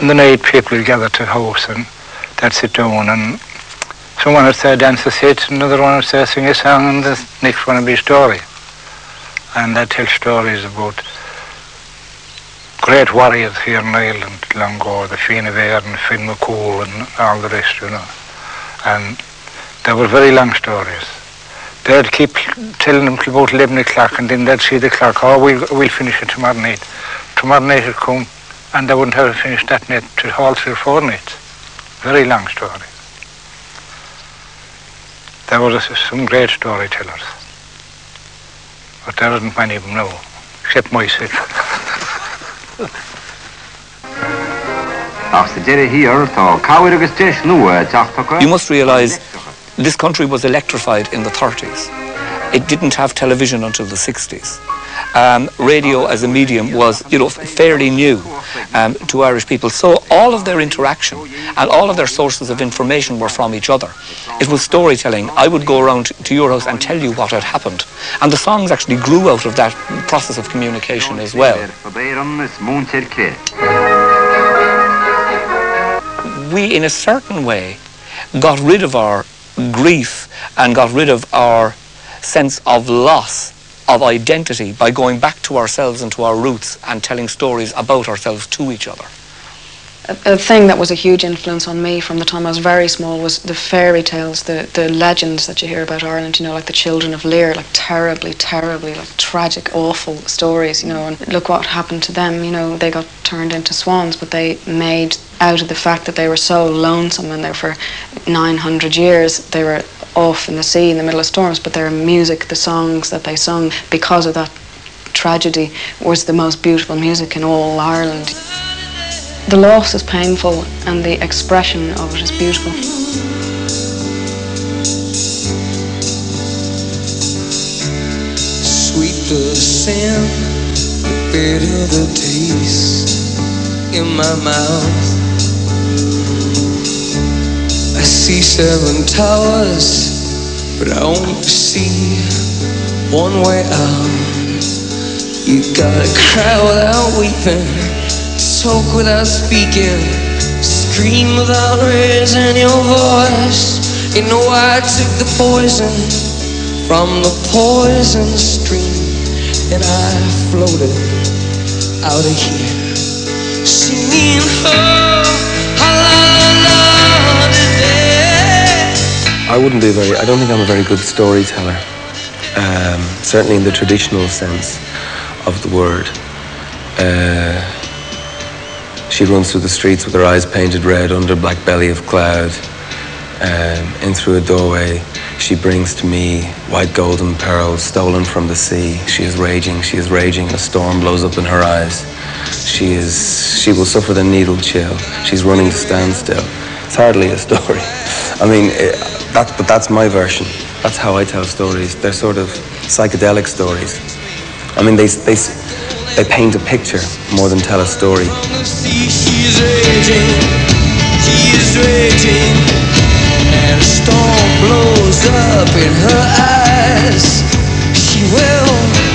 in the night people would gather to the house and they'd sit down and someone would say dance a set, another one would say sing a song, and the next one would be a story. And they'd tell stories about great warriors here in Ireland long ago, the Fianna Fáil and Finn McCool and all the rest, you know. And they were very long stories. They'd keep telling them till about 11 o'clock, and then they'd see the clock, oh, we'll finish it tomorrow night. Tomorrow night would come, and they wouldn't have finished that night till all 3 or 4 nights. Very long stories. There were some great storytellers, but there isn't many of them now, except myself. You must realise this country was electrified in the 30s. It didn't have television until the 60s. Radio as a medium was, you know, fairly new to Irish people. So all of their interaction and all of their sources of information were from each other. It was storytelling. I would go around to your house and tell you what had happened. And the songs actually grew out of that process of communication as well. We, in a certain way, got rid of our grief and got rid of our sense of loss of identity by going back to ourselves and to our roots and telling stories about ourselves to each other. A thing that was a huge influence on me from the time I was very small was the fairy tales, the legends that you hear about Ireland, you know, like the Children of Lear, like terribly, like tragic, awful stories, you know, and look what happened to them, you know, they got turned into swans, but they made out of the fact that they were so lonesome and there for 900 years they were off in the sea in the middle of storms, but their music, the songs that they sung because of that tragedy was the most beautiful music in all Ireland. The loss is painful and the expression of it is beautiful. Sweet the scent, the bitter the taste in my mouth. I see 7 towers, but I only see one way out. You gotta cry without weeping, talk without speaking, scream without raising your voice. You know I took the poison from the poison stream, and I floated out of here, singing oh, la la today. I don't think I'm a very good storyteller, certainly in the traditional sense of the word. She runs through the streets with her eyes painted red under black belly of cloud. In through a doorway, she brings to me white golden pearls stolen from the sea. She is raging, a storm blows up in her eyes. She will suffer the needle chill. She's running to stand still. It's hardly a story. I mean, but that's my version. That's how I tell stories. They're sort of psychedelic stories. I mean, they paint a picture more than tell a story. She's raging, and a storm blows up in her eyes. She will